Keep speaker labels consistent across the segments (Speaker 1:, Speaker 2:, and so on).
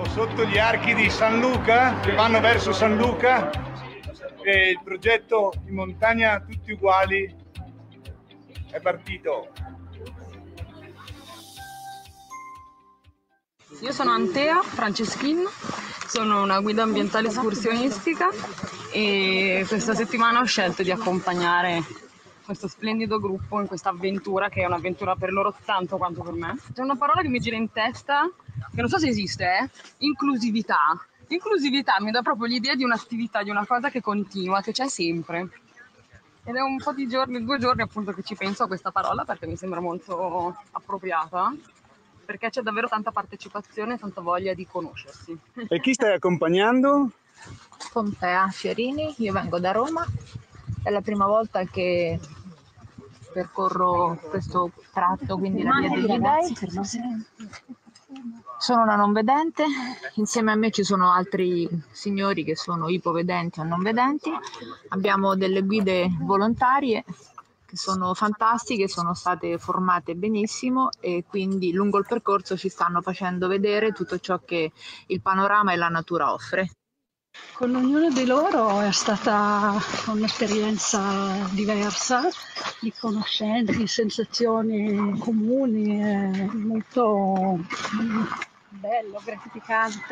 Speaker 1: sotto gli archi di San Luca, che vanno verso San Luca, e il progetto in montagna tutti uguali è partito.
Speaker 2: Io sono Antea Franceschin, sono una guida ambientale escursionistica e questa settimana ho scelto di accompagnare questo splendido gruppo in questa avventura, che è un'avventura per loro tanto quanto per me. C'è una parola che mi gira in testa, che non so se esiste, inclusività. Inclusività mi dà proprio l'idea di un'attività, di una cosa che continua, che c'è sempre. Ed è un po' di giorni, 2 giorni appunto che ci penso a questa parola, perché mi sembra molto appropriata, perché c'è davvero tanta partecipazione e tanta voglia di conoscersi.
Speaker 1: E chi stai accompagnando?
Speaker 3: Pompea Fiorini, io vengo da Roma, è la prima volta che percorro questo tratto, quindi la via degli Dei. Sono una non vedente, insieme a me ci sono altri signori che sono ipovedenti o non vedenti. Abbiamo delle guide volontarie che sono fantastiche, sono state formate benissimo e quindi lungo il percorso ci stanno facendo vedere tutto ciò che il panorama e la natura offre.
Speaker 4: Con ognuno di loro è stata un'esperienza diversa, di conoscenze, di sensazioni comuni, molto bello, gratificante.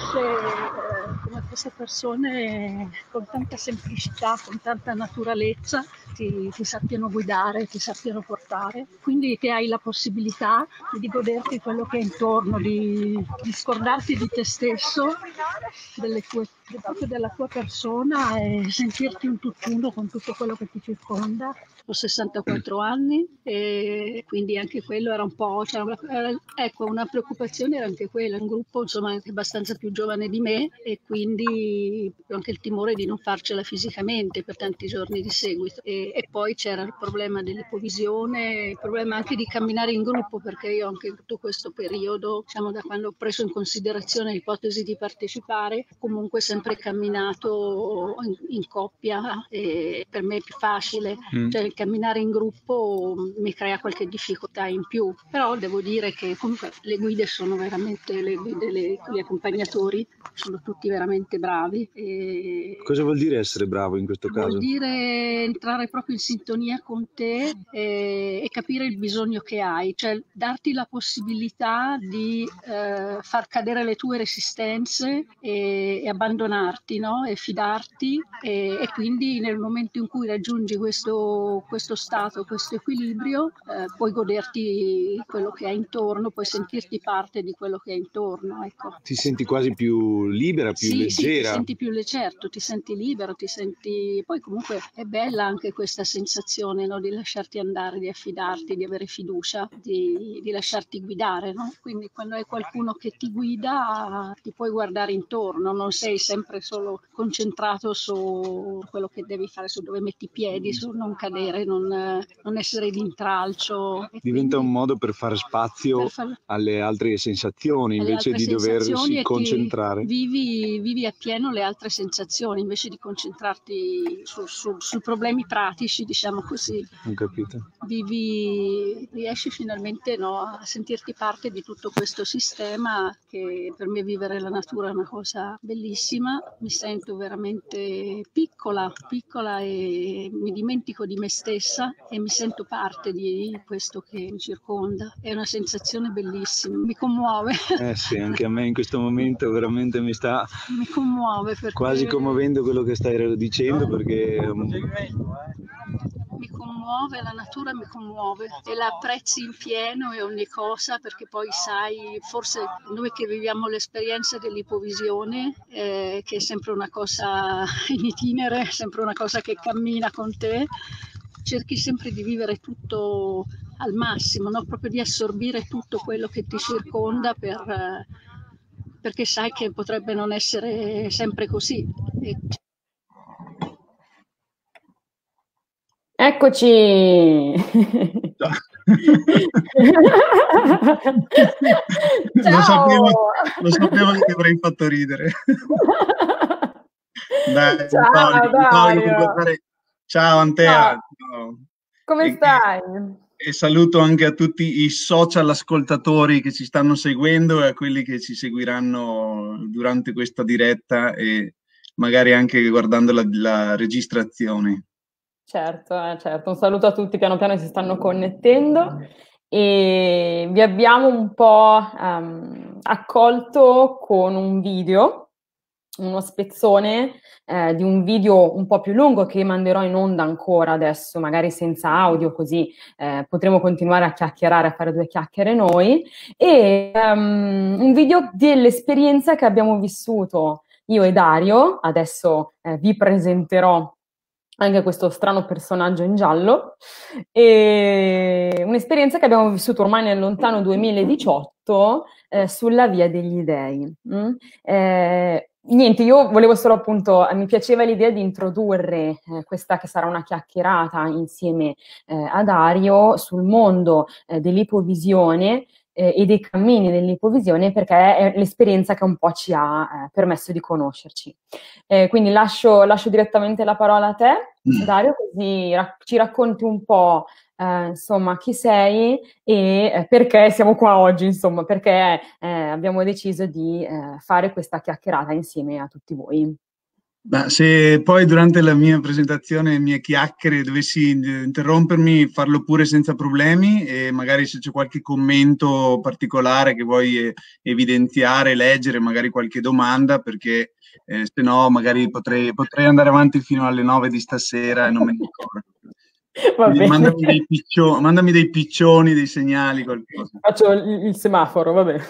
Speaker 4: Come queste persone con tanta semplicità, con tanta naturalezza ti sappiano guidare, ti sappiano portare, quindi che hai la possibilità di goderti quello che è intorno, di scordarti di te stesso, proprio della tua persona e sentirti un tutt'uno con tutto quello che ti circonda. Ho 64 anni e quindi anche quello era un po', una preoccupazione era anche quella, un gruppo insomma anche abbastanza più giovane di me e quindi anche il timore di non farcela fisicamente per tanti giorni di seguito e poi c'era il problema dell'ipovisione, il problema anche di camminare in gruppo, perché io anche in tutto questo periodo, diciamo da quando ho preso in considerazione l'ipotesi di partecipare, comunque sempre camminato in coppia e per me è più facile, cioè camminare in gruppo mi crea qualche difficoltà in più, però devo dire che comunque le guide sono veramente, gli accompagnatori sono tutti veramente bravi.
Speaker 1: Cosa vuol dire essere bravo in questo caso?
Speaker 4: Vuol dire entrare proprio in sintonia con te e capire il bisogno che hai, cioè darti la possibilità di far cadere le tue resistenze e abbandonarti, no? E fidarti e quindi nel momento in cui raggiungi questo stato, questo equilibrio, puoi goderti quello che hai intorno, puoi sentirti parte di quello che hai intorno. Ecco.
Speaker 1: Ti senti quasi più libera, più leggera?
Speaker 4: Sì, ti senti più certo, ti senti libero, ti senti... Poi comunque è bella anche questa sensazione, no? Di lasciarti andare, di affidarti, di avere fiducia, di lasciarti guidare, no? Quindi quando hai qualcuno che ti guida ti puoi guardare intorno, non sei sempre solo concentrato su quello che devi fare, su dove metti i piedi, su non cadere, non essere d'intralcio.
Speaker 1: Diventa un modo per fare spazio alle altre sensazioni, invece di doversi concentrare.
Speaker 4: Vivi appieno le altre sensazioni, invece di concentrarti sui problemi pratici, diciamo così.
Speaker 1: Ho capito.
Speaker 4: Riesci finalmente, no, a sentirti parte di tutto questo sistema, che per me vivere la natura è una cosa bellissima. Mi sento veramente piccola e mi dimentico di me stessa e mi sento parte di questo che mi circonda. È una sensazione bellissima, mi commuove.
Speaker 1: Sì, anche a me in questo momento veramente mi
Speaker 4: commuove perché...
Speaker 1: quasi commuovendo quello che stai dicendo, perché
Speaker 4: mi commuove, la natura mi commuove e la apprezzi in pieno e ogni cosa, perché poi sai, forse noi che viviamo l'esperienza dell'ipovisione, che è sempre una cosa in itinere, sempre una cosa che cammina con te, cerchi sempre di vivere tutto al massimo, no? Proprio di assorbire tutto quello che ti circonda perché sai che potrebbe non essere sempre così.
Speaker 5: Eccoci!
Speaker 1: Lo sapevo che ti avrei fatto ridere. Dai,
Speaker 5: ciao Dario!
Speaker 1: Ciao Antea!
Speaker 5: Come stai?
Speaker 6: E saluto anche a tutti i social ascoltatori che ci stanno seguendo e a quelli che ci seguiranno durante questa diretta e magari anche guardando la registrazione.
Speaker 2: Certo, certo. Un saluto a tutti, piano piano si stanno connettendo e vi abbiamo un po' accolto con un video, uno spezzone di un video un po' più lungo che manderò in onda ancora adesso, magari senza audio, così potremo continuare a chiacchierare, a fare due chiacchiere noi, e un video dell'esperienza che abbiamo vissuto io e Dario. Adesso vi presenterò anche questo strano personaggio in giallo, e un'esperienza che abbiamo vissuto ormai nel lontano 2018 sulla Via degli Dei. Niente, io volevo solo appunto, mi piaceva l'idea di introdurre questa che sarà una chiacchierata insieme a Dario sul mondo dell'ipovisione e dei cammini dell'ipovisione, perché è l'esperienza che un po' ci ha permesso di conoscerci. Quindi lascio direttamente la parola a te, Dario, così ci racconti un po' insomma chi sei e perché siamo qua oggi, insomma, perché abbiamo deciso di fare questa chiacchierata insieme a tutti voi.
Speaker 6: Ma se poi durante la mia presentazione, mie chiacchiere, dovessi interrompermi, farlo pure senza problemi, e magari se c'è qualche commento particolare che vuoi evidenziare, leggere, magari qualche domanda, perché se no magari potrei andare avanti fino alle 9 di stasera e non me ne ricordo.
Speaker 2: Va bene.
Speaker 6: Mandami dei piccioni, dei segnali, qualcosa.
Speaker 2: Faccio il semaforo, va bene.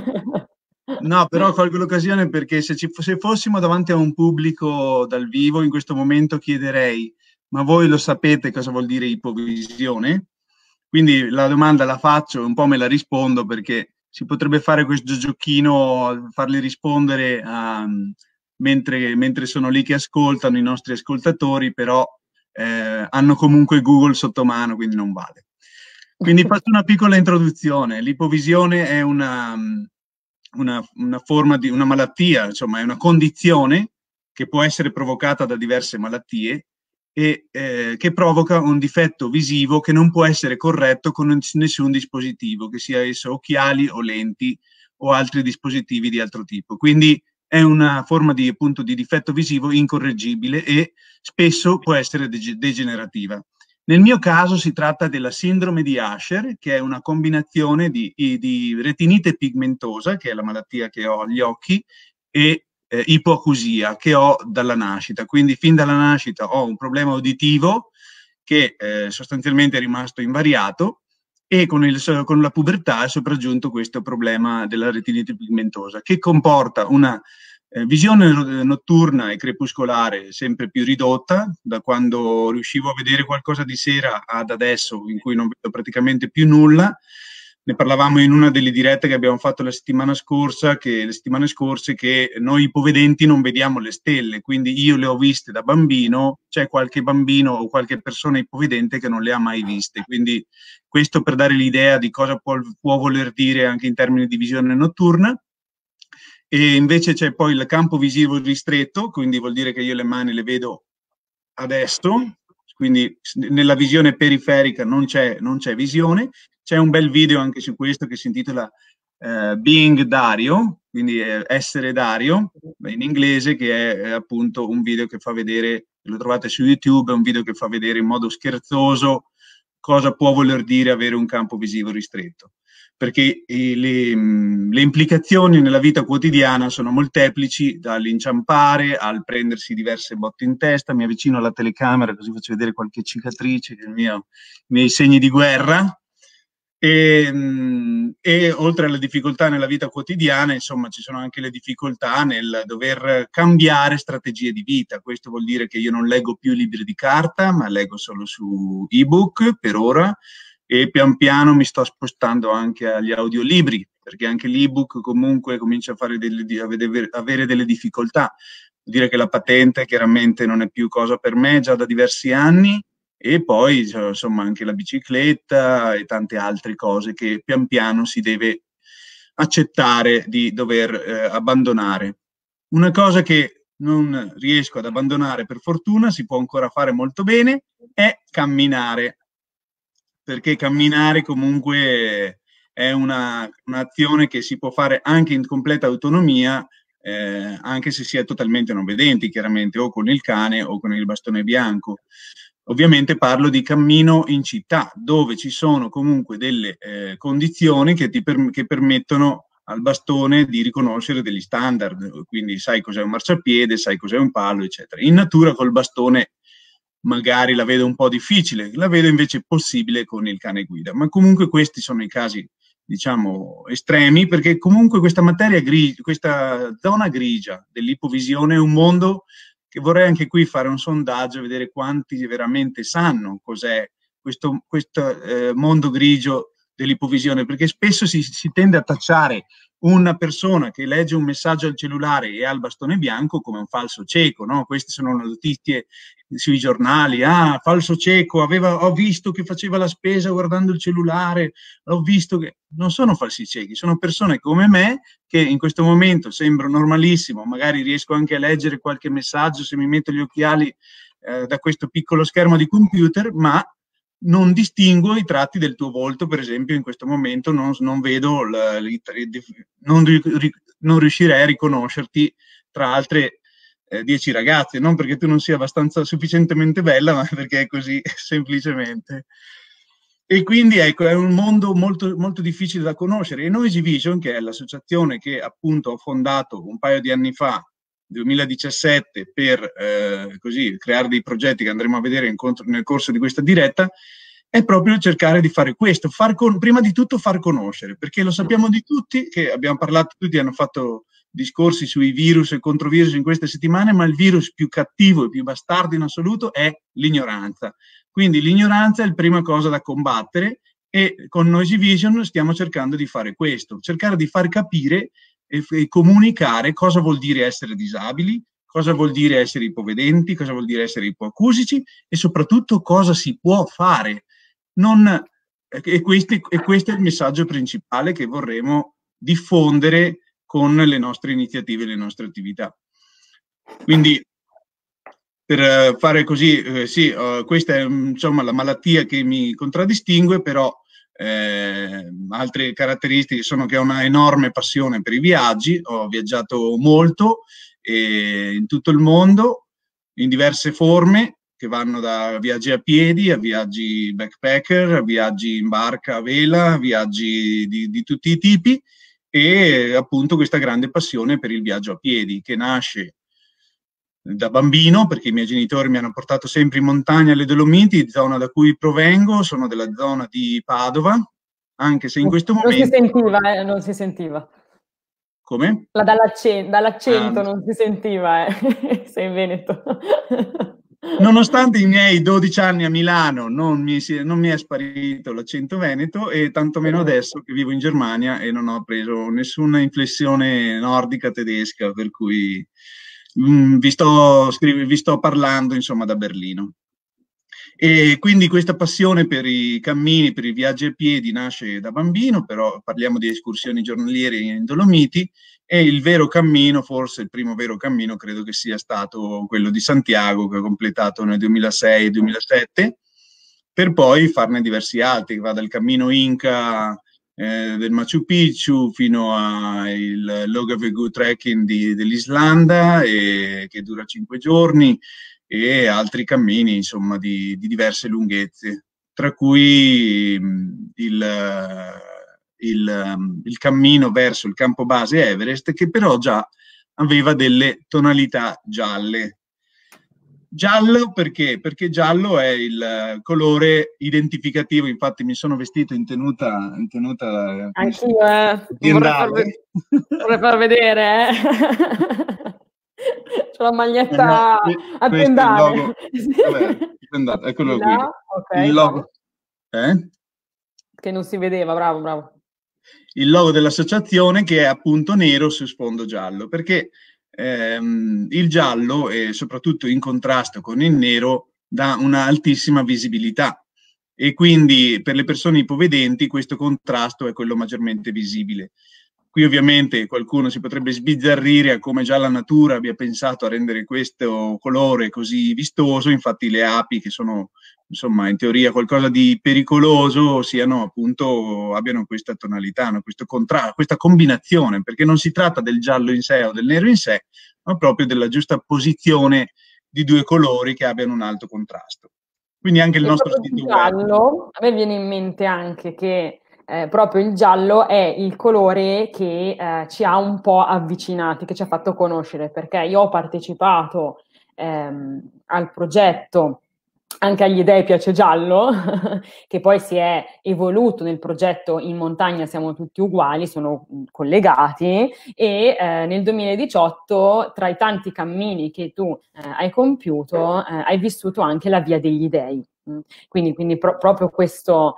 Speaker 6: No, però colgo l'occasione perché se fossimo davanti a un pubblico dal vivo, in questo momento chiederei: ma voi lo sapete cosa vuol dire ipovisione? Quindi la domanda la faccio, un po' me la rispondo, perché si potrebbe fare questo giochino, farli rispondere mentre sono lì che ascoltano i nostri ascoltatori, però hanno comunque Google sotto mano, quindi non vale. Quindi faccio una piccola introduzione. L'ipovisione è una forma di una malattia, insomma, è una condizione che può essere provocata da diverse malattie e che provoca un difetto visivo che non può essere corretto con nessun dispositivo, che sia esso occhiali o lenti o altri dispositivi di altro tipo. Quindi è una forma di, appunto, di difetto visivo incorreggibile e spesso può essere degenerativa. Nel mio caso si tratta della sindrome di Usher, che è una combinazione di retinite pigmentosa, che è la malattia che ho agli occhi, e ipoacusia, che ho dalla nascita. Quindi fin dalla nascita ho un problema uditivo che sostanzialmente è rimasto invariato, e con la pubertà è sopraggiunto questo problema della retinite pigmentosa, che comporta una visione notturna e crepuscolare sempre più ridotta, da quando riuscivo a vedere qualcosa di sera ad adesso, in cui non vedo praticamente più nulla. Ne parlavamo in una delle dirette che abbiamo fatto le settimane scorse, che noi ipovedenti non vediamo le stelle, quindi io le ho viste da bambino, c'è qualche bambino o qualche persona ipovedente che non le ha mai viste, quindi questo per dare l'idea di cosa può voler dire anche in termini di visione notturna. E invece c'è poi il campo visivo ristretto, quindi vuol dire che io le mani le vedo adesso, quindi nella visione periferica non c'è visione. C'è un bel video anche su questo che si intitola Being Dario, quindi essere Dario in inglese, che è appunto un video che fa vedere, lo trovate su YouTube, è un video che fa vedere in modo scherzoso cosa può voler dire avere un campo visivo ristretto, perché le implicazioni nella vita quotidiana sono molteplici, dall'inciampare al prendersi diverse botte in testa. Mi avvicino alla telecamera così faccio vedere qualche cicatrice, i miei segni di guerra. E oltre alle difficoltà nella vita quotidiana, insomma, ci sono anche le difficoltà nel dover cambiare strategie di vita. Questo vuol dire che io non leggo più libri di carta, ma leggo solo su ebook per ora, e pian piano mi sto spostando anche agli audiolibri, perché anche l'ebook comunque comincia a avere delle difficoltà. Vuol dire che la patente chiaramente non è più cosa per me già da diversi anni, e poi insomma anche la bicicletta e tante altre cose che pian piano si deve accettare di dover abbandonare. Una cosa che non riesco ad abbandonare, per fortuna, si può ancora fare molto bene, è camminare. perché camminare comunque è un'azione che si può fare anche in completa autonomia, anche se si è totalmente non vedenti, chiaramente, o con il cane o con il bastone bianco. Ovviamente parlo di cammino in città, dove ci sono comunque delle condizioni che permettono al bastone di riconoscere degli standard, quindi sai cos'è un marciapiede, sai cos'è un palo, eccetera. In natura col bastone magari la vedo un po' difficile, la vedo invece possibile con il cane guida, ma comunque questi sono i casi, diciamo, estremi, perché comunque questa materia grigia, questa zona grigia dell'ipovisione è un mondo che vorrei anche qui fare un sondaggio, vedere quanti veramente sanno cos'è questo mondo grigio dell'ipovisione, perché spesso si tende a tacciare una persona che legge un messaggio al cellulare e ha il bastone bianco come un falso cieco, no? Queste sono le notizie sui giornali, falso cieco, ho visto che faceva la spesa guardando il cellulare, ho visto che... Non sono falsi ciechi, sono persone come me che in questo momento sembro normalissimo, magari riesco anche a leggere qualche messaggio se mi metto gli occhiali da questo piccolo schermo di computer, ma non distingo i tratti del tuo volto, per esempio in questo momento non vedo, non riuscirei a riconoscerti tra altre 10 ragazze, non perché tu non sia abbastanza sufficientemente bella, ma perché è così semplicemente. E quindi ecco, è un mondo molto, molto difficile da conoscere. E Noisy Vision, che è l'associazione che appunto ho fondato un paio di anni fa, 2017, per così creare dei progetti che andremo a vedere nel corso di questa diretta, è proprio cercare di fare questo, prima di tutto far conoscere, perché lo sappiamo di tutti, che abbiamo parlato, tutti hanno fatto discorsi sui virus e controvirus in queste settimane, ma il virus più cattivo e più bastardo in assoluto è l'ignoranza. Quindi l'ignoranza è la prima cosa da combattere e con Noisy Vision stiamo cercando di fare questo, cercare di far capire e comunicare cosa vuol dire essere disabili, cosa vuol dire essere ipovedenti, cosa vuol dire essere ipoacusici e soprattutto cosa si può fare. E questo è il messaggio principale che vorremmo diffondere con le nostre iniziative, le nostre attività. Quindi, per fare così, sì, questa è insomma la malattia che mi contraddistingue, però altre caratteristiche sono che ho una enorme passione per i viaggi, ho viaggiato molto in tutto il mondo, in diverse forme, che vanno da viaggi a piedi a viaggi backpacker, a viaggi in barca a vela, viaggi di tutti i tipi, e appunto questa grande passione per il viaggio a piedi, che nasce da bambino, perché i miei genitori mi hanno portato sempre in montagna alle Dolomiti, zona da cui provengo, sono della zona di Padova, anche se in questo momento...
Speaker 2: Non si sentiva, non si sentiva.
Speaker 6: Come?
Speaker 2: Dall'accento non si sentiva, sei in Veneto.
Speaker 6: Nonostante i miei 12 anni a Milano non mi è sparito l'accento veneto, e tantomeno adesso che vivo in Germania e non ho preso nessuna inflessione nordica tedesca, per cui vi sto parlando insomma da Berlino. E quindi questa passione per i cammini, per i viaggi a piedi nasce da bambino, però parliamo di escursioni giornaliere in Dolomiti, e il vero cammino, forse il primo vero cammino, credo che sia stato quello di Santiago, che ho completato nel 2006-2007, per poi farne diversi altri, che va dal cammino Inca del Machu Picchu fino al Logavegu Trekking dell'Islanda, che dura 5 giorni, e altri cammini, insomma, di diverse lunghezze, tra cui il cammino verso il campo base Everest, che però già aveva delle tonalità gialle. Giallo perché? Perché giallo è il colore identificativo, infatti mi sono vestito in tenuta
Speaker 2: anch'io, vorrei far vedere, c'ho la maglietta a tendale.
Speaker 6: Eccolo qui.
Speaker 2: Okay,
Speaker 6: il logo.
Speaker 2: Che non si vedeva, bravo.
Speaker 6: Il logo dell'associazione, che è appunto nero su sfondo giallo, perché il giallo, e soprattutto in contrasto con il nero, dà una altissima visibilità, e quindi per le persone ipovedenti questo contrasto è quello maggiormente visibile. Qui ovviamente qualcuno si potrebbe sbizzarrire a come già la natura abbia pensato a rendere questo colore così vistoso, infatti le api, che sono insomma in teoria qualcosa di pericoloso, siano appunto, abbiano questa tonalità, no? Questa combinazione, perché non si tratta del giallo in sé o del nero in sé, ma proprio della giusta posizione di due colori che abbiano un alto contrasto. Quindi anche il nostro sito
Speaker 5: web. A me viene in mente anche che proprio il giallo è il colore che ci ha un po' avvicinati, che ci ha fatto conoscere, perché io ho partecipato al progetto Anche agli dei piace giallo, che poi si è evoluto nel progetto In montagna siamo tutti uguali, sono collegati, e nel 2018 tra i tanti cammini che tu hai compiuto hai vissuto anche la Via degli Dei. Quindi proprio questo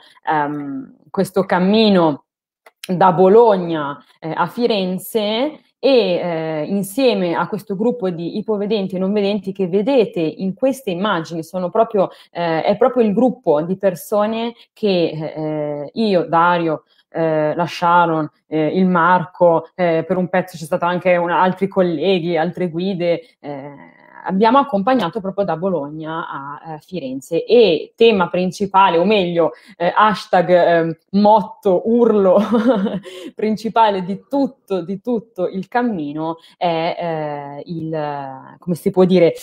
Speaker 5: cammino da Bologna a Firenze, e insieme a questo gruppo di ipovedenti e non vedenti che vedete in queste immagini è proprio il gruppo di persone che io, Dario, la Sharon, il Marco, per un pezzo c'è stato anche altri colleghi, altre guide, abbiamo accompagnato proprio da Bologna a Firenze, e tema principale, o meglio hashtag, motto, urlo principale di tutto il cammino è come si può dire,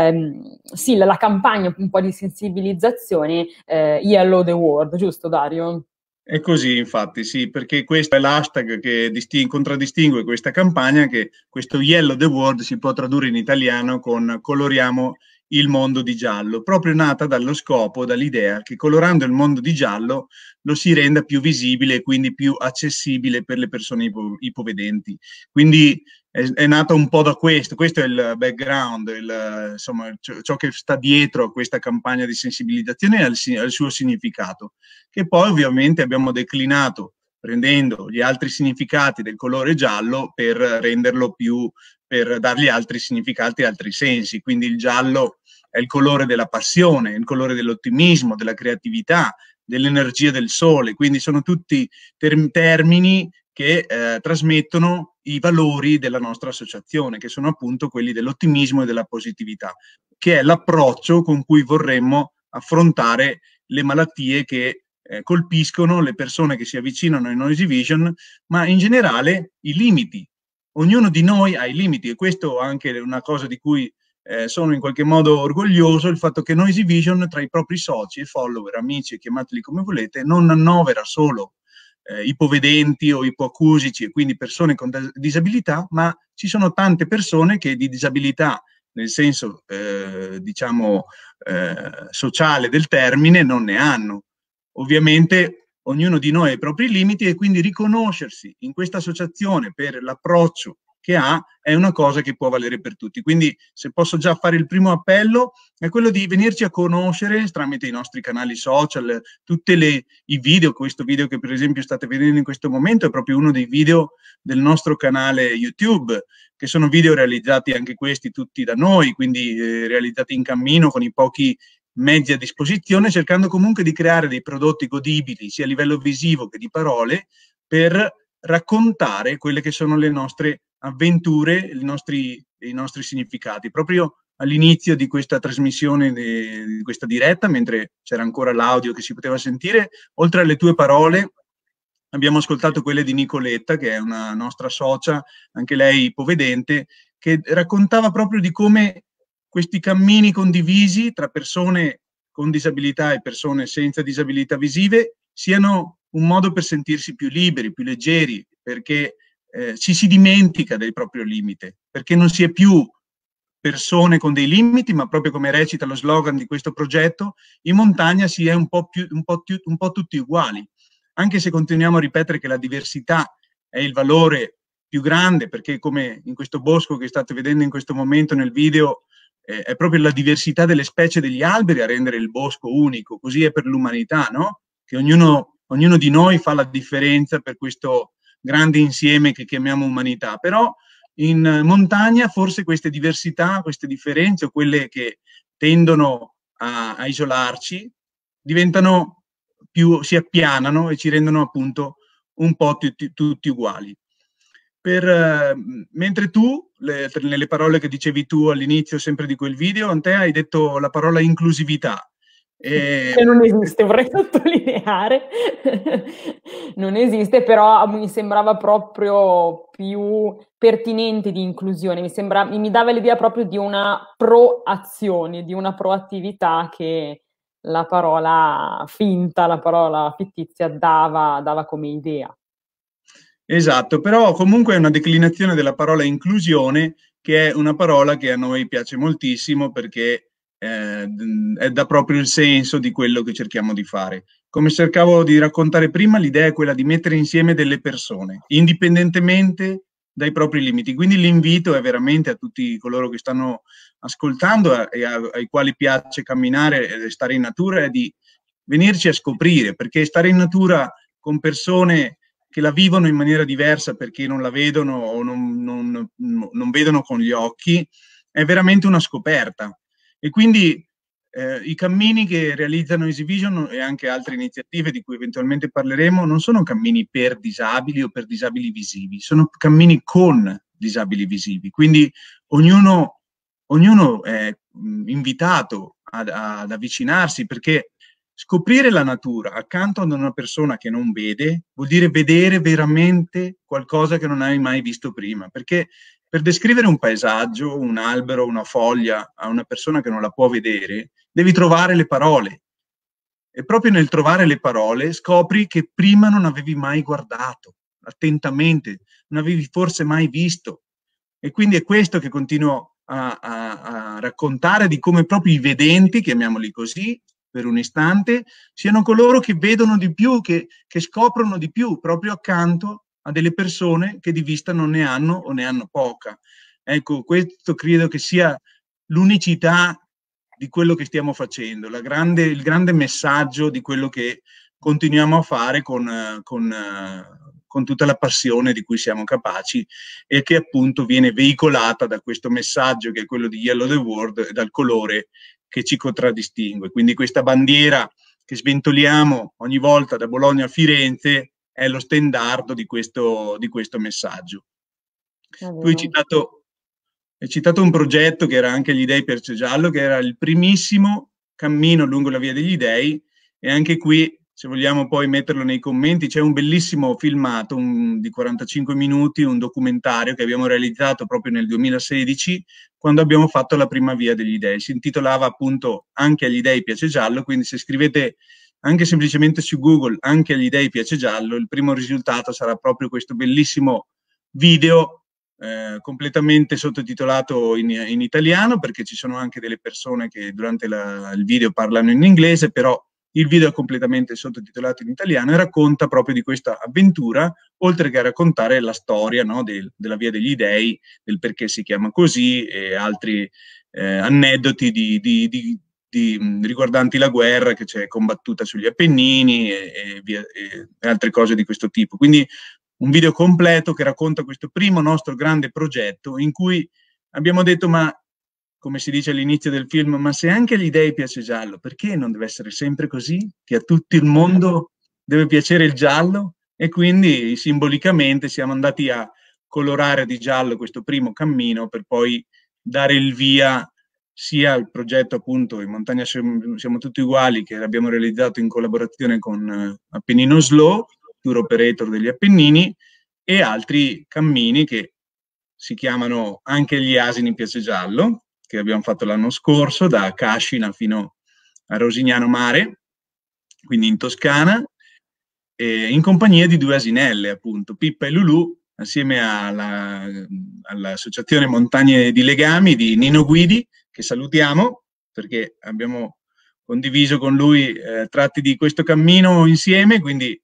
Speaker 5: sì, la campagna un po' di sensibilizzazione, Yellow the World, giusto Dario?
Speaker 6: È così, infatti, sì, perché questo è l'hashtag che contraddistingue questa campagna, che questo Yellow the World si può tradurre in italiano con coloriamo il mondo di giallo, proprio nata dallo scopo, dall'idea che colorando il mondo di giallo lo si renda più visibile e quindi più accessibile per le persone ipovedenti. Quindi è nata un po' da questo è il background, insomma, ciò che sta dietro a questa campagna di sensibilizzazione e al suo significato, che poi ovviamente abbiamo declinato prendendo gli altri significati del colore giallo per renderlo per dargli altri significati, altri sensi. Quindi il giallo è il colore della passione, il colore dell'ottimismo, della creatività, dell'energia del sole, quindi sono tutti termini che trasmettono i valori della nostra associazione, che sono appunto quelli dell'ottimismo e della positività, che è l'approccio con cui vorremmo affrontare le malattie che colpiscono le persone che si avvicinano ai Noisy Vision, ma in generale i limiti. Ognuno di noi ha i limiti, e questo anche è una cosa di cui sono in qualche modo orgoglioso, il fatto che Noisy Vision tra i propri soci e follower, amici, chiamateli come volete, non annovera solo ipovedenti o ipoacusici, e quindi persone con disabilità, ma ci sono tante persone che di disabilità, nel senso diciamo sociale del termine, non ne hanno. Ovviamente ognuno di noi ha i propri limiti, e quindi riconoscersi in questa associazione per l'approccio che ha è una cosa che può valere per tutti. Quindi, se posso già fare il primo appello, è quello di venirci a conoscere tramite i nostri canali social, tutti i video. Questo video che per esempio state vedendo in questo momento è proprio uno dei video del nostro canale YouTube, che sono video realizzati anche questi tutti da noi, quindi realizzati in cammino con i pochi mezzi a disposizione, cercando comunque di creare dei prodotti godibili sia a livello visivo che di parole, per raccontare quelle che sono le nostre avventure, i nostri significati. Proprio all'inizio di questa trasmissione, di questa diretta, mentre c'era ancora l'audio che si poteva sentire, oltre alle tue parole abbiamo ascoltato quelle di Nicoletta, che è una nostra socia, anche lei ipovedente, che raccontava proprio di come questi cammini condivisi tra persone con disabilità e persone senza disabilità visive siano un modo per sentirsi più liberi, più leggeri, perché ci si dimentica del proprio limite, perché non si è più persone con dei limiti, ma proprio come recita lo slogan di questo progetto, in montagna si è un po' tutti uguali, anche se continuiamo a ripetere che la diversità è il valore più grande, perché come in questo bosco che state vedendo in questo momento nel video, è proprio la diversità delle specie degli alberi a rendere il bosco unico. Così è per l'umanità, no? Che ognuno di noi fa la differenza per questo grande insieme che chiamiamo umanità. Però in montagna forse queste diversità, queste differenze, o quelle che tendono a isolarci, si appianano e ci rendono appunto un po' tutti uguali. mentre tu, nelle parole che dicevi tu all'inizio sempre di quel video, a te hai detto la parola inclusività.
Speaker 5: Che non esiste, vorrei sottolineare, non esiste, però mi sembrava proprio più pertinente di inclusione, mi dava l'idea proprio di una proazione, di una proattività che la parola finta, la parola fittizia dava come idea.
Speaker 6: Esatto, però comunque è una declinazione della parola inclusione, che è una parola che a noi piace moltissimo perché dà proprio il senso di quello che cerchiamo di fare. Come cercavo di raccontare prima, l'idea è quella di mettere insieme delle persone, indipendentemente dai propri limiti. Quindi l'invito è veramente a tutti coloro che stanno ascoltando e ai quali piace camminare e stare in natura, è di venirci a scoprire, perché stare in natura con persone che la vivono in maniera diversa perché non la vedono o non vedono con gli occhi, è veramente una scoperta. E quindi i cammini che realizzano Easy Vision e anche altre iniziative di cui eventualmente parleremo non sono cammini per disabili o per disabili visivi, sono cammini con disabili visivi. Quindi ognuno è invitato ad avvicinarsi, perché scoprire la natura accanto ad una persona che non vede vuol dire vedere veramente qualcosa che non hai mai visto prima, perché per descrivere un paesaggio, un albero, una foglia a una persona che non la può vedere, devi trovare le parole. E proprio nel trovare le parole scopri che prima non avevi mai guardato attentamente, non avevi forse mai visto. E quindi è questo che continuo a raccontare, di come proprio i vedenti, chiamiamoli così, per un istante, siano coloro che vedono di più, che scoprono di più, proprio accanto a delle persone che di vista non ne hanno o ne hanno poca. Ecco, questo credo che sia l'unicità di quello che stiamo facendo, il grande messaggio di quello che continuiamo a fare con tutta la passione di cui siamo capaci, e che appunto viene veicolata da questo messaggio che è quello di Yellow the World e dal colore che ci contraddistingue. Quindi questa bandiera che sventoliamo ogni volta da Bologna a Firenze è lo stendardo di questo messaggio. Tu hai citato un progetto che era anche Gli Dei Perce Giallo, che era il primissimo cammino lungo la Via degli Dei, e anche qui, se vogliamo poi metterlo nei commenti, c'è un bellissimo filmato di 45 minuti, un documentario che abbiamo realizzato proprio nel 2016, quando abbiamo fatto la prima Via degli Dei. Si intitolava appunto Anche agli Dei piace giallo, quindi se scrivete anche semplicemente su Google Anche agli Dei piace giallo, il primo risultato sarà proprio questo bellissimo video completamente sottotitolato in italiano, perché ci sono anche delle persone che durante il video parlano in inglese, però il video è completamente sottotitolato in italiano e racconta proprio di questa avventura, oltre che a raccontare la storia, no, della Via degli Dei, del perché si chiama così, e altri aneddoti riguardanti la guerra che c'è combattuta sugli Appennini e altre cose di questo tipo. Quindi un video completo che racconta questo primo nostro grande progetto, in cui abbiamo detto, ma come si dice all'inizio del film, ma se anche agli dei piace giallo, perché non deve essere sempre così? Che a tutto il mondo deve piacere il giallo? E quindi simbolicamente siamo andati a colorare di giallo questo primo cammino, per poi dare il via sia al progetto appunto In Montagna Siamo Tutti Uguali, che abbiamo realizzato in collaborazione con Appennino Slow, tour operator degli Appennini, e altri cammini che si chiamano Anche gli asini piace giallo, che abbiamo fatto l'anno scorso, da Cascina fino a Rosignano Mare, quindi in Toscana, in compagnia di due asinelle, appunto, Pippa e Lulù, assieme all'associazione Montagne di Legami di Nino Guidi, che salutiamo, perché abbiamo condiviso con lui tratti di questo cammino insieme, quindi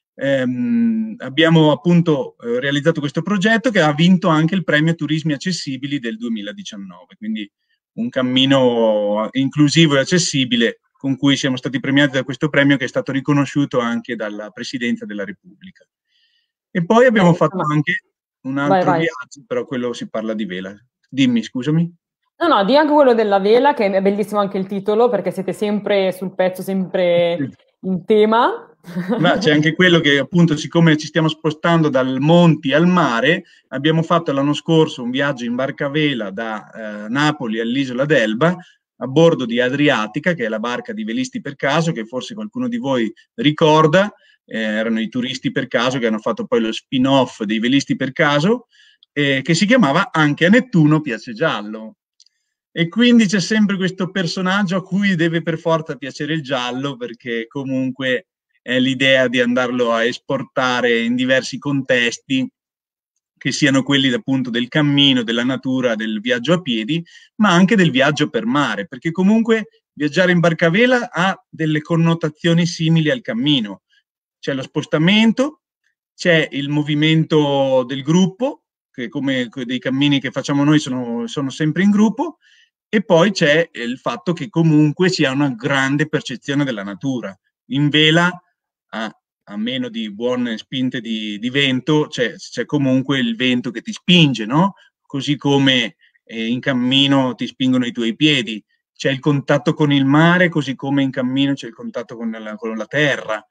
Speaker 6: abbiamo appunto realizzato questo progetto che ha vinto anche il premio Turismi Accessibili del 2019, quindi un cammino inclusivo e accessibile con cui siamo stati premiati da questo premio, che è stato riconosciuto anche dalla Presidenza della Repubblica. E poi abbiamo fatto anche un altro viaggio, però quello si parla di vela. Dimmi, scusami.
Speaker 5: No, di anche quello della vela, che è bellissimo anche il titolo, perché siete sempre sul pezzo, sempre in tema.
Speaker 6: Ma c'è anche quello che appunto, siccome ci stiamo spostando dal monti al mare, abbiamo fatto l'anno scorso un viaggio in barca a vela da Napoli all'isola d'Elba a bordo di Adriatica, che è la barca di Velisti per Caso, che forse qualcuno di voi ricorda, erano i Turisti per Caso che hanno fatto poi lo spin-off dei Velisti per Caso, che si chiamava Anche a Nettuno piace giallo. E quindi c'è sempre questo personaggio a cui deve per forza piacere il giallo, perché comunque è l'idea di andarlo a esportare in diversi contesti, che siano quelli appunto del cammino, della natura, del viaggio a piedi, ma anche del viaggio per mare, perché comunque viaggiare in barca a vela ha delle connotazioni simili al cammino. C'è lo spostamento, c'è il movimento del gruppo, che come dei cammini che facciamo noi sono sempre in gruppo, e poi c'è il fatto che comunque si ha una grande percezione della natura. In vela, a meno di buone spinte di vento, c'è comunque il vento che ti spinge, no? Così come in cammino ti spingono i tuoi piedi. C'è il contatto con il mare, così come in cammino c'è il contatto con la terra.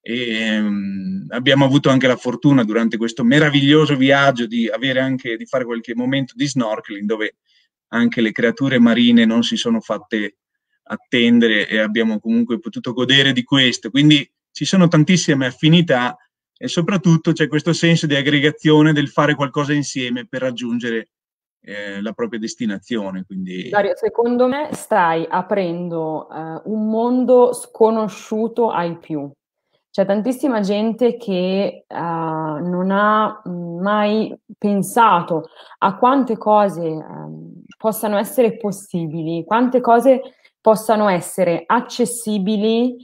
Speaker 6: Abbiamo avuto anche la fortuna durante questo meraviglioso viaggio di fare qualche momento di snorkeling, dove anche le creature marine non si sono fatte attendere e abbiamo comunque potuto godere di questo. Quindi ci sono tantissime affinità e soprattutto c'è questo senso di aggregazione, del fare qualcosa insieme per raggiungere la propria destinazione. Quindi...
Speaker 5: Dario, secondo me stai aprendo un mondo sconosciuto ai più. C'è tantissima gente che non ha mai pensato a quante cose possano essere possibili, quante cose possano essere accessibili,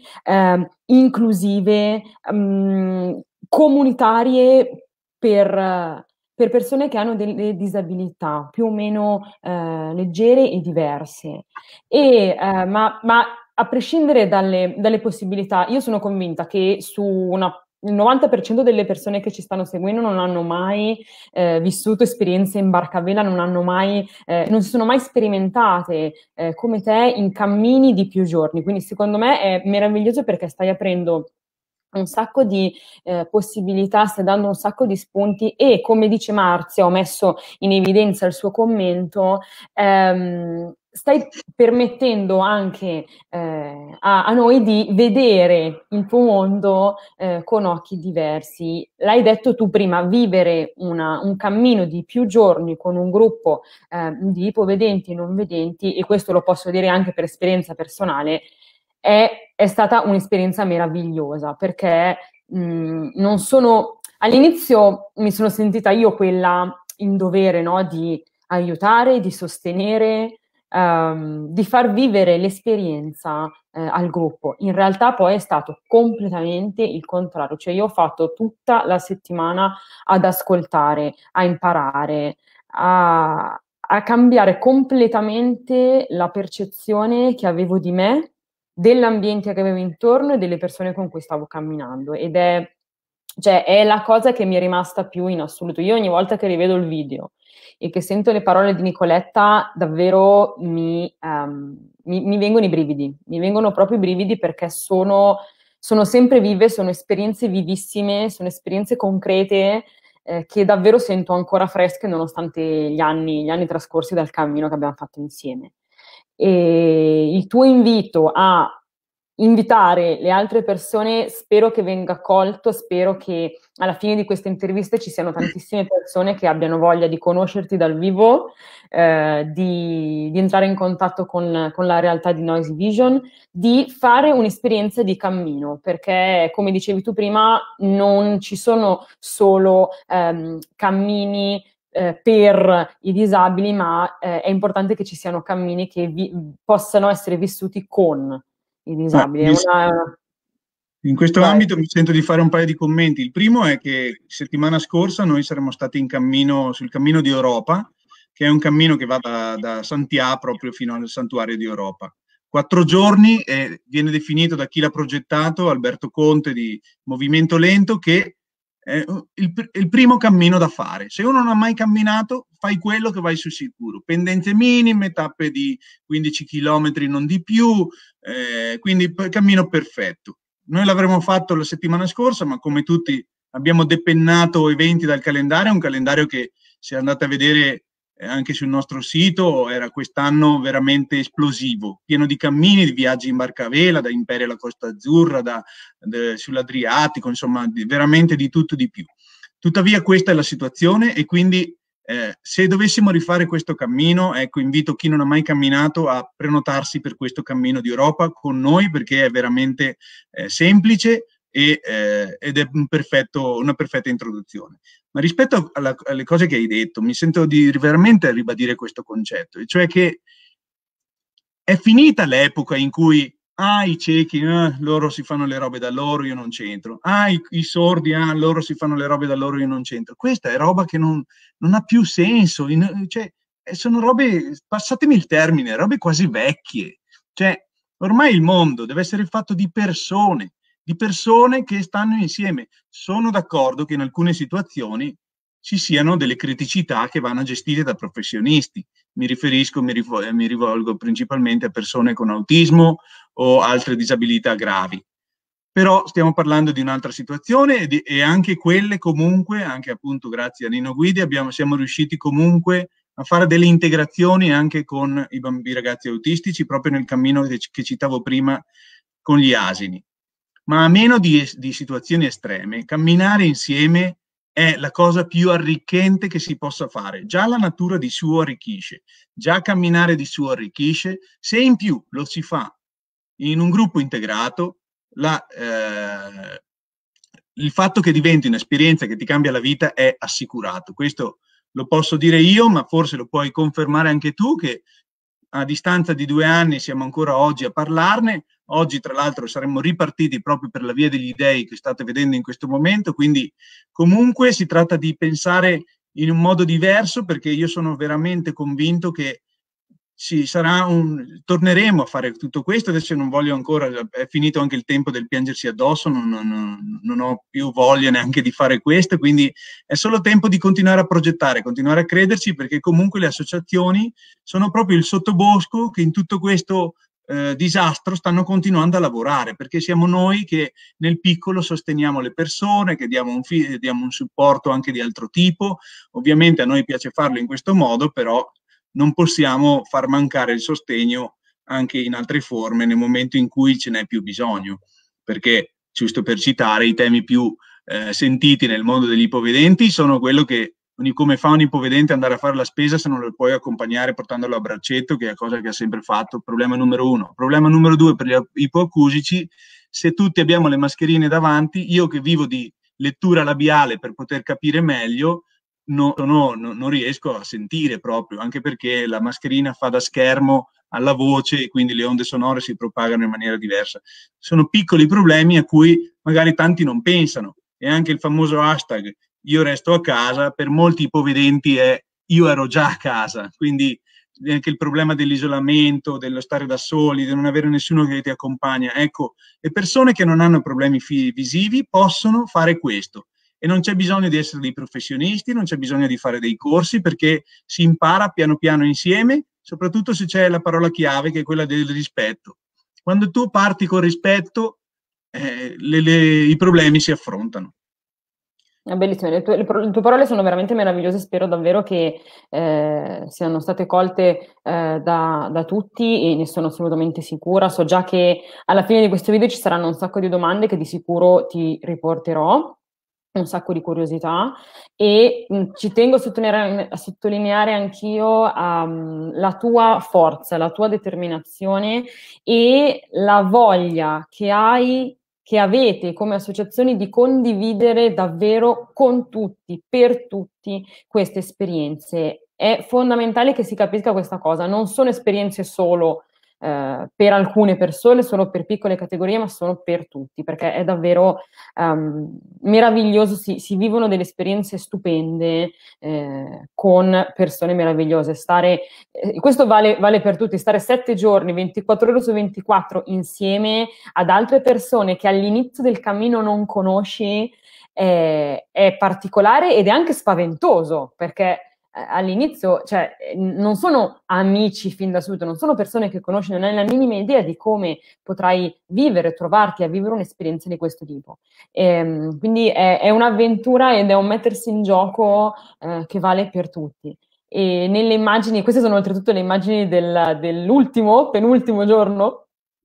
Speaker 5: inclusive, comunitarie per persone che hanno delle disabilità più o meno leggere e diverse. Ma a prescindere dalle possibilità, io sono convinta che il 90% delle persone che ci stanno seguendo non hanno mai vissuto esperienze in barca a vela, non si sono mai sperimentate come te in cammini di più giorni. Quindi secondo me è meraviglioso, perché stai aprendo un sacco di possibilità, stai dando un sacco di spunti e, come dice Marzia, ho messo in evidenza il suo commento, stai permettendo anche a noi di vedere il tuo mondo con occhi diversi. L'hai detto tu prima, vivere un cammino di più giorni con un gruppo di ipovedenti e non vedenti, e questo lo posso dire anche per esperienza personale, è stata un'esperienza meravigliosa, perché all'inizio mi sono sentita io quella in dovere, no, di aiutare, di sostenere, di far vivere l'esperienza al gruppo. In realtà poi è stato completamente il contrario, cioè io ho fatto tutta la settimana ad ascoltare, a imparare, a cambiare completamente la percezione che avevo di me, dell'ambiente che avevo intorno e delle persone con cui stavo camminando, ed è la cosa che mi è rimasta più in assoluto. Io ogni volta che rivedo il video e che sento le parole di Nicoletta, davvero mi vengono i brividi, mi vengono proprio i brividi, perché sono sempre vive, sono esperienze vivissime, sono esperienze concrete che davvero sento ancora fresche nonostante gli anni trascorsi dal cammino che abbiamo fatto insieme. E il tuo invito a invitare le altre persone spero che venga accolto, spero che alla fine di queste interviste ci siano tantissime persone che abbiano voglia di conoscerti dal vivo, di entrare in contatto con la realtà di Noisy Vision, di fare un'esperienza di cammino, perché come dicevi tu prima non ci sono solo cammini per i disabili, ma è importante che ci siano cammini che possano essere vissuti con i disabili.
Speaker 6: In questo ambito mi sento di fare un paio di commenti. Il primo è che settimana scorsa noi saremmo stati in cammino sul cammino di Europa, che è un cammino che va da Santià proprio fino al santuario di Europa. 4 giorni, e viene definito da chi l'ha progettato, Alberto Conte di Movimento Lento, che è il primo cammino da fare. Se uno non ha mai camminato, fai quello che vai sul sicuro. Pendenze minime, tappe di 15 km, non di più, quindi cammino perfetto. Noi l'avremmo fatto la settimana scorsa, ma come tutti abbiamo depennato eventi dal calendario, un calendario che, se andate a vedere anche sul nostro sito, era quest'anno veramente esplosivo, pieno di cammini, di viaggi in barca a vela, da Imperia alla Costa Azzurra, sull'Adriatico, insomma, veramente di tutto di più. Tuttavia questa è la situazione e quindi se dovessimo rifare questo cammino, ecco, invito chi non ha mai camminato a prenotarsi per questo cammino di Europa con noi, perché è veramente semplice ed è una perfetta introduzione. Ma rispetto alle cose che hai detto, mi sento di veramente ribadire questo concetto, cioè che è finita l'epoca in cui i ciechi, loro si fanno le robe da loro, io non c'entro. I sordi, loro si fanno le robe da loro, io non c'entro. Questa è roba che non ha più senso. Cioè, sono robe, passatemi il termine, robe quasi vecchie. Cioè, ormai il mondo deve essere fatto di persone che stanno insieme. Sono d'accordo che in alcune situazioni ci siano delle criticità che vanno gestite da professionisti. Mi rivolgo principalmente a persone con autismo o altre disabilità gravi. Però stiamo parlando di un'altra situazione e anche quelle comunque, anche appunto grazie a Nino Guidi, siamo riusciti comunque a fare delle integrazioni anche con i ragazzi autistici, proprio nel cammino che citavo prima con gli asini. Ma a meno di situazioni estreme, camminare insieme è la cosa più arricchente che si possa fare. Già la natura di suo arricchisce, già camminare di suo arricchisce. Se in più lo si fa in un gruppo integrato, il fatto che diventi un'esperienza che ti cambia la vita è assicurato. Questo lo posso dire io, ma forse lo puoi confermare anche tu, che a distanza di 2 anni siamo ancora oggi a parlarne. Oggi, tra l'altro, saremmo ripartiti proprio per la via degli dei che state vedendo in questo momento, quindi comunque si tratta di pensare in un modo diverso, perché io sono veramente convinto che torneremo a fare tutto questo. Adesso non voglio ancora, è finito anche il tempo del piangersi addosso, non ho più voglia neanche di fare questo, quindi è solo tempo di continuare a progettare, continuare a crederci, perché comunque le associazioni sono proprio il sottobosco che in tutto questo disastro stanno continuando a lavorare, perché siamo noi che nel piccolo sosteniamo le persone, che diamo un supporto anche di altro tipo. Ovviamente a noi piace farlo in questo modo, però non possiamo far mancare il sostegno anche in altre forme nel momento in cui ce n'è più bisogno, perché, giusto per citare, i temi più sentiti nel mondo degli ipovedenti sono quello che, come fa un ipovedente andare a fare la spesa se non lo puoi accompagnare portandolo a braccetto, che è la cosa che ha sempre fatto, problema numero 1. Problema numero 2 per gli ipoacusici: se tutti abbiamo le mascherine davanti, io che vivo di lettura labiale per poter capire meglio, non riesco a sentire proprio, anche perché la mascherina fa da schermo alla voce e quindi le onde sonore si propagano in maniera diversa. Sono piccoli problemi a cui magari tanti non pensano, e anche il famoso hashtag "io resto a casa" per molti ipovedenti è "io ero già a casa", quindi anche il problema dell'isolamento, dello stare da soli, di non avere nessuno che ti accompagna. Ecco, le persone che non hanno problemi visivi possono fare questo. E non c'è bisogno di essere dei professionisti, non c'è bisogno di fare dei corsi, perché si impara piano piano insieme, soprattutto se c'è la parola chiave, che è quella del rispetto. Quando tu parti con rispetto, i problemi si affrontano.
Speaker 5: È bellissimo, le tue parole sono veramente meravigliose, spero davvero che siano state colte da tutti, e ne sono assolutamente sicura. So già che alla fine di questo video ci saranno un sacco di domande che di sicuro ti riporterò, un sacco di curiosità, e ci tengo a sottolineare anch'io la tua forza, la tua determinazione e la voglia che avete come associazioni di condividere davvero con tutti, per tutti, queste esperienze. È fondamentale che si capisca questa cosa, non sono esperienze solo per alcune persone, solo per piccole categorie, ma sono per tutti, perché è davvero meraviglioso, si vivono delle esperienze stupende con persone meravigliose. Questo vale per tutti, stare 7 giorni, 24 ore su 24 insieme ad altre persone che all'inizio del cammino non conosci è particolare ed è anche spaventoso, perché all'inizio, cioè, non sono amici fin da subito, non sono persone che conosci, non hai la minima idea di come potrai vivere, trovarti a vivere un'esperienza di questo tipo. Quindi è un'avventura ed è un mettersi in gioco che vale per tutti. E nelle immagini, queste sono oltretutto le immagini penultimo giorno.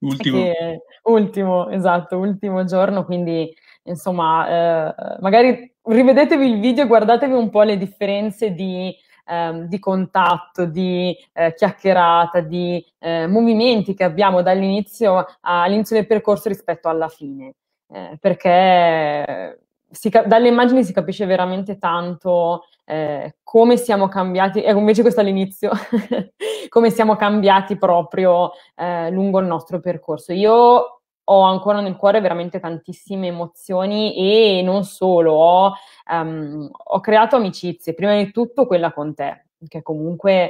Speaker 5: Esatto, ultimo giorno, quindi insomma, magari rivedetevi il video e guardatevi un po' le differenze di contatto, di chiacchierata, di movimenti che abbiamo all'inizio del percorso rispetto alla fine, perché dalle immagini si capisce veramente tanto come siamo cambiati, invece questo all'inizio, come siamo cambiati proprio lungo il nostro percorso. Io ho ancora nel cuore veramente tantissime emozioni e non solo, ho creato amicizie, prima di tutto quella con te, che comunque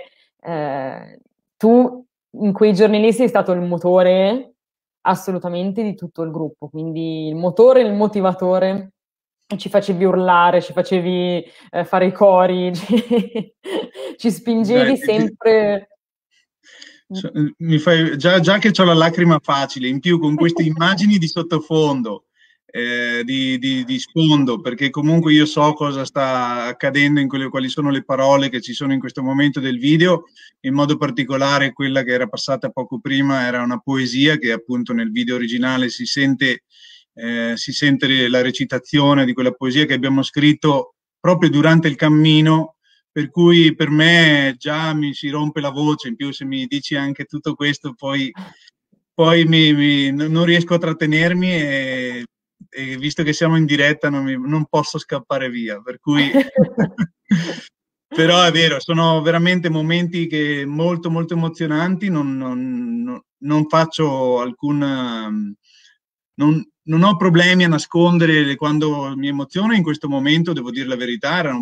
Speaker 5: tu in quei giorni lì sei stato il motore assolutamente di tutto il gruppo, quindi il motore, il motivatore. Ci facevi urlare, ci facevi fare i cori, ci spingevi sempre.
Speaker 6: Mi fai, già che ho la lacrima facile, in più con queste immagini di sottofondo, di sfondo, perché comunque io so cosa sta accadendo quali sono le parole che ci sono in questo momento del video, in modo particolare quella che era passata poco prima era una poesia che appunto nel video originale si sente la recitazione di quella poesia che abbiamo scritto proprio durante il cammino, per cui per me già mi si rompe la voce, in più se mi dici anche tutto questo poi non riesco a trattenermi e visto che siamo in diretta non posso scappare via, per cui però è vero, sono veramente momenti che molto molto emozionanti, non faccio alcun non ho problemi a nascondere quando mi emoziono. In questo momento, devo dire la verità, era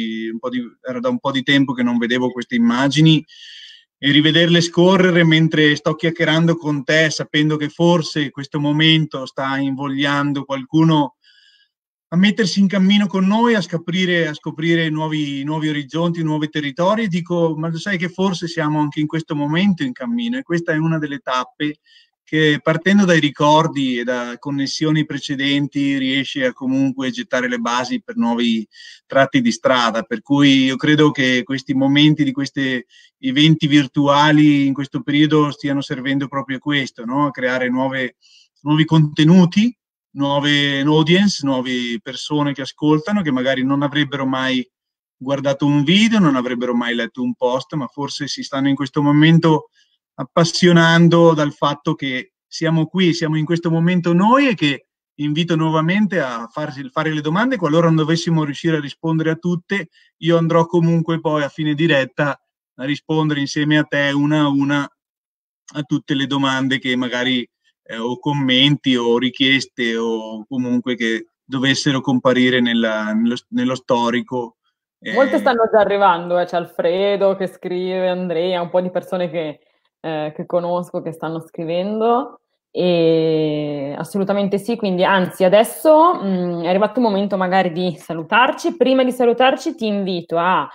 Speaker 6: da un po' di tempo che non vedevo queste immagini e rivederle scorrere mentre sto chiacchierando con te, sapendo che forse questo momento sta invogliando qualcuno a mettersi in cammino con noi, a scoprire nuovi orizzonti, nuovi territori. Dico, ma lo sai che forse siamo anche in questo momento in cammino, e questa è una delle tappe che, partendo dai ricordi e da connessioni precedenti, riesce a comunque gettare le basi per nuovi tratti di strada. Per cui io credo che questi momenti di questi eventi virtuali in questo periodo stiano servendo proprio a questo, no? A creare nuovi contenuti, nuove audience, nuove persone che ascoltano, che magari non avrebbero mai guardato un video, non avrebbero mai letto un post, ma forse si stanno in questo momento appassionando dal fatto che siamo qui, siamo in questo momento noi, e che invito nuovamente a fare le domande. Qualora non dovessimo riuscire a rispondere a tutte, io andrò comunque poi a fine diretta a rispondere insieme a te una a una a tutte le domande che magari o commenti o richieste o comunque che dovessero comparire nello storico.
Speaker 5: Molte stanno già arrivando, c'è Alfredo che scrive, Andrea, un po' di persone che conosco che stanno scrivendo, e assolutamente sì, quindi anzi adesso è arrivato il momento magari di salutarci. Prima di salutarci ti invito a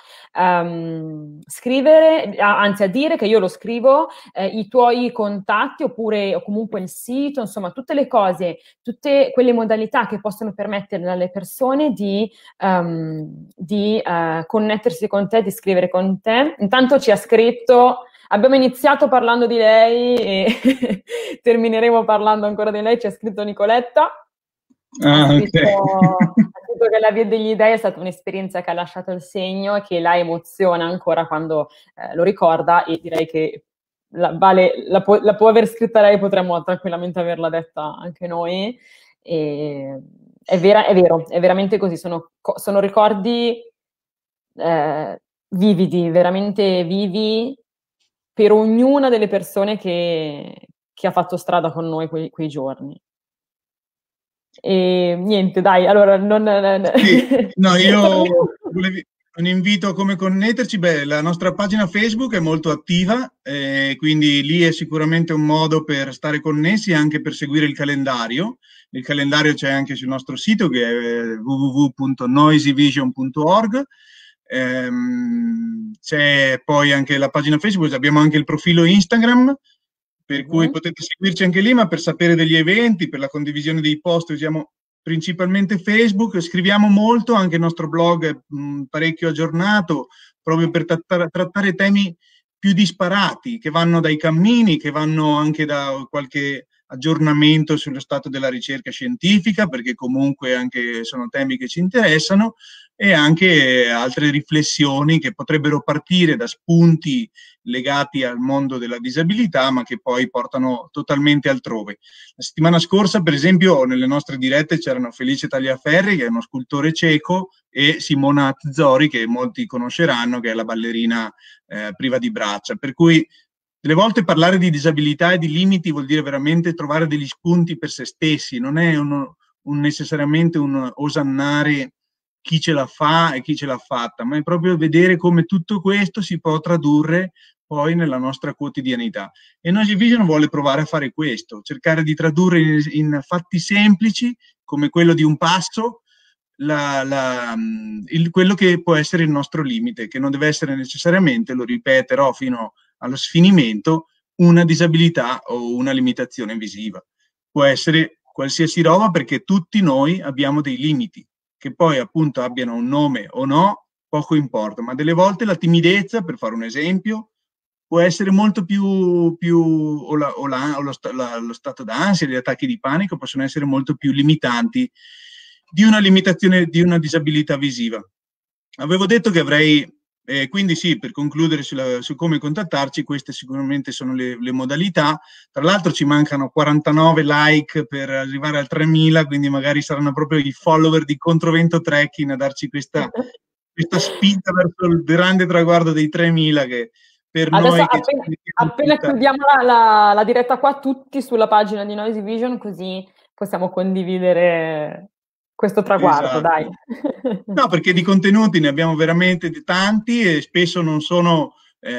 Speaker 5: scrivere, anzi a dire che io lo scrivo, i tuoi contatti o comunque il sito, insomma tutte le cose, tutte quelle modalità che possono permettere alle persone di connettersi con te, di scrivere con te. Intanto ci ha scritto, abbiamo iniziato parlando di lei e termineremo parlando ancora di lei, ci ha scritto Nicoletta. Ha scritto che la Via degli Dei è stata un'esperienza che ha lasciato il segno e che la emoziona ancora quando lo ricorda, e direi che la può aver scritta lei, potremmo tranquillamente averla detta anche noi. È vero, è veramente così, sono ricordi vividi, veramente vivi per ognuna delle persone che ha fatto strada con noi quei giorni. E niente, dai, allora
Speaker 6: sì, no, io un invito a come connetterci. La nostra pagina Facebook è molto attiva, quindi lì è sicuramente un modo per stare connessi e anche per seguire il calendario. Il calendario c'è anche sul nostro sito, che è www.noisyvision.org. c'è poi anche la pagina Facebook, abbiamo anche il profilo Instagram, per cui potete seguirci anche lì, ma per sapere degli eventi, per la condivisione dei post usiamo principalmente Facebook, scriviamo molto, anche il nostro blog è parecchio aggiornato, proprio per trattare temi più disparati, che vanno dai cammini, che vanno anche da qualche aggiornamento sullo stato della ricerca scientifica, perché comunque anche sono temi che ci interessano, e anche altre riflessioni che potrebbero partire da spunti legati al mondo della disabilità, ma che poi portano totalmente altrove. La settimana scorsa, per esempio, nelle nostre dirette c'erano Felice Tagliaferri, che è uno scultore cieco, e Simona Azzori, che molti conosceranno, che è la ballerina priva di braccia. Per cui delle volte parlare di disabilità e di limiti vuol dire veramente trovare degli spunti per se stessi, non è necessariamente un osannare chi ce la fa e chi ce l'ha fatta, ma è proprio vedere come tutto questo si può tradurre poi nella nostra quotidianità. E Noisy Vision vuole provare a fare questo, cercare di tradurre in fatti semplici, come quello di un passo, quello che può essere il nostro limite, che non deve essere necessariamente, lo ripeterò fino allo sfinimento, una disabilità o una limitazione visiva. Può essere qualsiasi roba, perché tutti noi abbiamo dei limiti, che poi appunto abbiano un nome o no, poco importa, ma delle volte la timidezza, per fare un esempio, può essere molto più o lo stato d'ansia, gli attacchi di panico possono essere molto più limitanti di una limitazione, di una disabilità visiva. Avevo detto che avrei, quindi sì, per concludere su come contattarci, queste sicuramente sono le modalità. Tra l'altro ci mancano 49 like per arrivare al 3000, quindi magari saranno proprio i follower di Controvento Trekking a darci questa spinta verso il grande traguardo dei 3000, che per
Speaker 5: adesso
Speaker 6: noi...
Speaker 5: appena chiudiamo la diretta qua, tutti sulla pagina di Noisy Vision, così possiamo condividere questo traguardo,
Speaker 6: esatto.
Speaker 5: dai.
Speaker 6: No, perché di contenuti ne abbiamo veramente tanti e spesso non sono,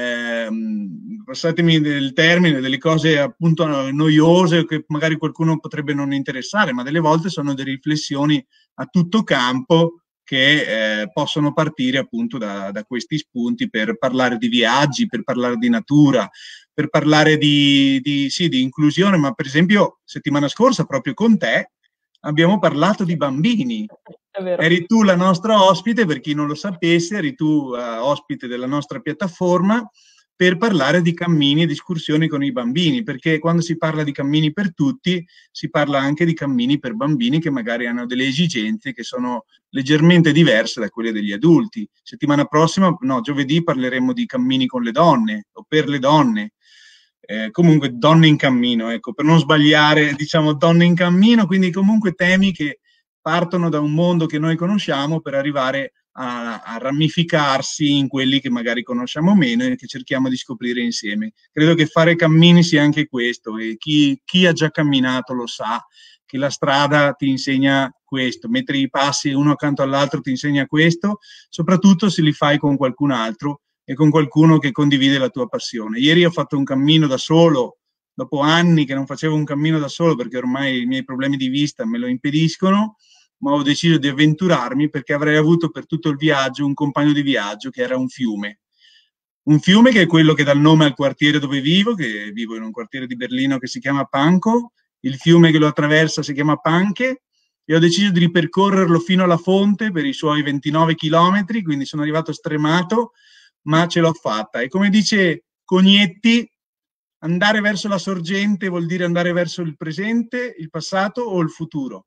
Speaker 6: passatemi il termine, delle cose appunto noiose che magari qualcuno potrebbe non interessare, ma delle volte sono delle riflessioni a tutto campo che possono partire appunto da questi spunti per parlare di viaggi, per parlare di natura, per parlare di inclusione, ma per esempio settimana scorsa proprio con te abbiamo parlato di bambini. Eri tu la nostra ospite, per chi non lo sapesse, eri tu ospite della nostra piattaforma per parlare di cammini e di escursioni con i bambini, perché quando si parla di cammini per tutti, si parla anche di cammini per bambini che magari hanno delle esigenze che sono leggermente diverse da quelle degli adulti. Settimana prossima, no, giovedì parleremo di cammini con le donne o per le donne. Comunque donne in cammino, ecco, per non sbagliare, diciamo donne in cammino, quindi comunque temi che partono da un mondo che noi conosciamo per arrivare a ramificarsi in quelli che magari conosciamo meno e che cerchiamo di scoprire insieme. Credo che fare cammini sia anche questo, e chi ha già camminato lo sa, che la strada ti insegna questo, mettere i passi uno accanto all'altro ti insegna questo, soprattutto se li fai con qualcun altro e con qualcuno che condivide la tua passione. Ieri ho fatto un cammino da solo, dopo anni che non facevo un cammino da solo perché ormai i miei problemi di vista me lo impediscono, ma ho deciso di avventurarmi perché avrei avuto per tutto il viaggio un compagno di viaggio che era un fiume. Un fiume che è quello che dà il nome al quartiere dove vivo, che vivo in un quartiere di Berlino che si chiama Pankow, il fiume che lo attraversa si chiama Panke, e ho deciso di ripercorrerlo fino alla fonte per i suoi 29 chilometri, quindi sono arrivato stremato, ma ce l'ho fatta. E come dice Cognetti, andare verso la sorgente vuol dire andare verso il presente, il passato o il futuro.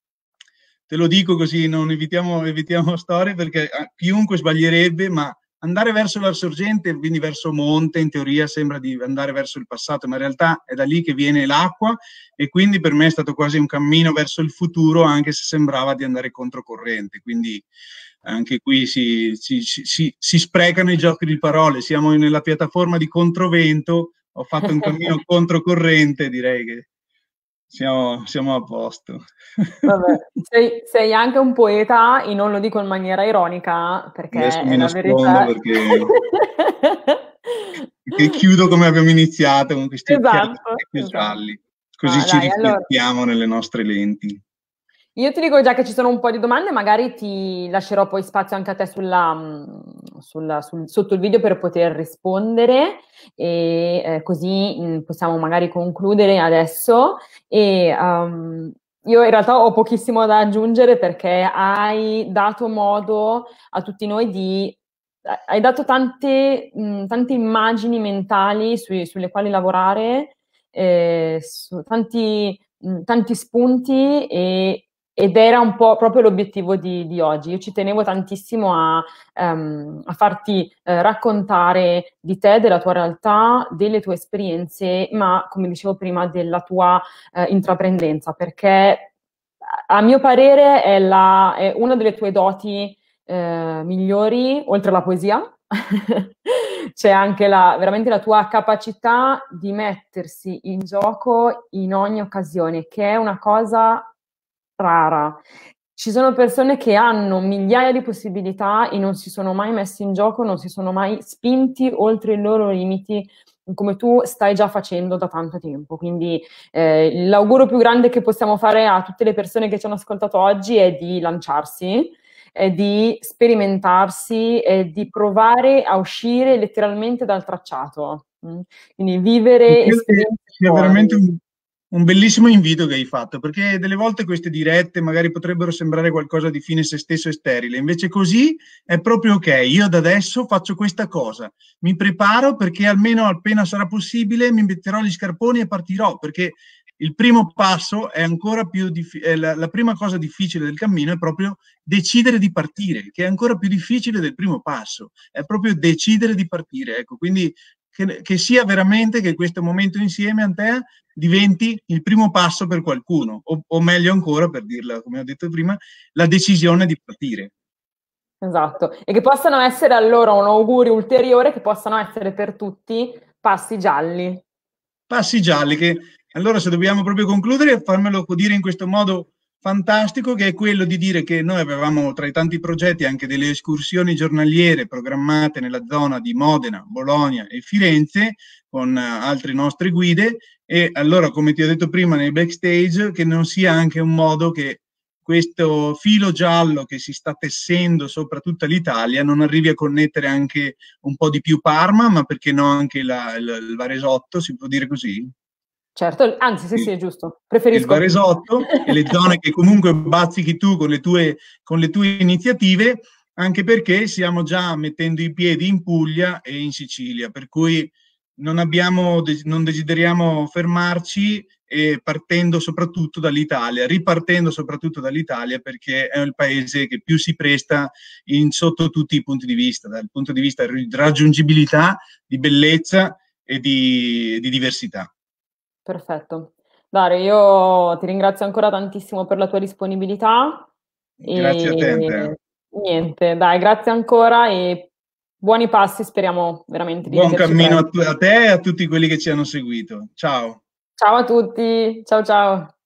Speaker 6: Te lo dico così non evitiamo storie, perché chiunque sbaglierebbe, ma andare verso la sorgente, quindi verso monte, in teoria sembra di andare verso il passato, ma in realtà è da lì che viene l'acqua, e quindi per me è stato quasi un cammino verso il futuro, anche se sembrava di andare controcorrente. Quindi anche qui si sprecano i giochi di parole. Siamo nella piattaforma di Controvento, ho fatto un cammino controcorrente, direi che siamo a posto.
Speaker 5: Vabbè, sei anche un poeta, e non lo dico in maniera ironica, perché
Speaker 6: adesso mi
Speaker 5: è la
Speaker 6: nascondo
Speaker 5: verità.
Speaker 6: perché chiudo come abbiamo iniziato, con questi occhiali
Speaker 5: Esatto.
Speaker 6: gialli, così
Speaker 5: Ah,
Speaker 6: ci
Speaker 5: dai, allora,
Speaker 6: riflettiamo nelle nostre lenti.
Speaker 5: Io ti dico già che ci sono un po' di domande, magari ti lascerò poi spazio anche a te sotto il video per poter rispondere e così possiamo magari concludere adesso. E, io in realtà ho pochissimo da aggiungere perché hai dato modo a tutti noi hai dato tante immagini mentali sulle quali lavorare, tanti spunti ed era un po' proprio l'obiettivo di oggi. Io ci tenevo tantissimo a farti raccontare di te, della tua realtà, delle tue esperienze, ma come dicevo prima della tua intraprendenza, perché a mio parere è una delle tue doti migliori, oltre alla poesia. C'è anche veramente la tua capacità di mettersi in gioco in ogni occasione, che è una cosa rara. Ci sono persone che hanno migliaia di possibilità e non si sono mai messi in gioco, non si sono mai spinti oltre i loro limiti, come tu stai già facendo da tanto tempo. Quindi l'augurio più grande che possiamo fare a tutte le persone che ci hanno ascoltato oggi è di lanciarsi, di sperimentarsi e di provare a uscire letteralmente dal tracciato. Quindi vivere esperienze
Speaker 6: sia
Speaker 5: fuori.
Speaker 6: veramente un bellissimo invito che hai fatto, perché delle volte queste dirette magari potrebbero sembrare qualcosa di fine a se stesso e sterile, invece così è proprio ok, io da adesso faccio questa cosa, mi preparo perché almeno appena sarà possibile mi metterò gli scarponi e partirò, perché il primo passo è ancora più difficile, la prima cosa difficile del cammino è proprio decidere di partire, che è ancora più difficile del primo passo, è proprio decidere di partire, ecco, quindi che sia veramente che questo momento insieme a te diventi il primo passo per qualcuno, o meglio ancora, per dirla come ho detto prima, la decisione di partire.
Speaker 5: Esatto, e che possano essere allora un augurio ulteriore, che possano essere per tutti passi gialli.
Speaker 6: Passi gialli, che allora se dobbiamo proprio concludere, farmelo dire in questo modo fantastico, che è quello di dire che noi avevamo tra i tanti progetti anche delle escursioni giornaliere programmate nella zona di Modena, Bologna e Firenze con altre nostre guide, e allora come ti ho detto prima nei backstage, che non sia anche un modo che questo filo giallo che si sta tessendo sopra tutta l'Italia non arrivi a connettere anche un po' di più Parma, ma perché no anche il Varesotto, si può dire così?
Speaker 5: Certo, anzi sì, è giusto,
Speaker 6: Il
Speaker 5: preferisco.
Speaker 6: Varesotto e le zone che comunque bazzichi tu con le tue iniziative, anche perché stiamo già mettendo i piedi in Puglia e in Sicilia, per cui non desideriamo fermarci, partendo soprattutto dall'Italia, ripartendo soprattutto dall'Italia, perché è il paese che più si presta sotto tutti i punti di vista, dal punto di vista di raggiungibilità, di bellezza e di diversità.
Speaker 5: Perfetto. Dario, io ti ringrazio ancora tantissimo per la tua disponibilità.
Speaker 6: Grazie a te, Andrea.
Speaker 5: Niente, dai, grazie ancora e buoni passi, speriamo veramente di
Speaker 6: Buon
Speaker 5: vederci
Speaker 6: cammino
Speaker 5: presto.
Speaker 6: a te e a tutti quelli che ci hanno seguito. Ciao.
Speaker 5: Ciao a tutti, ciao ciao.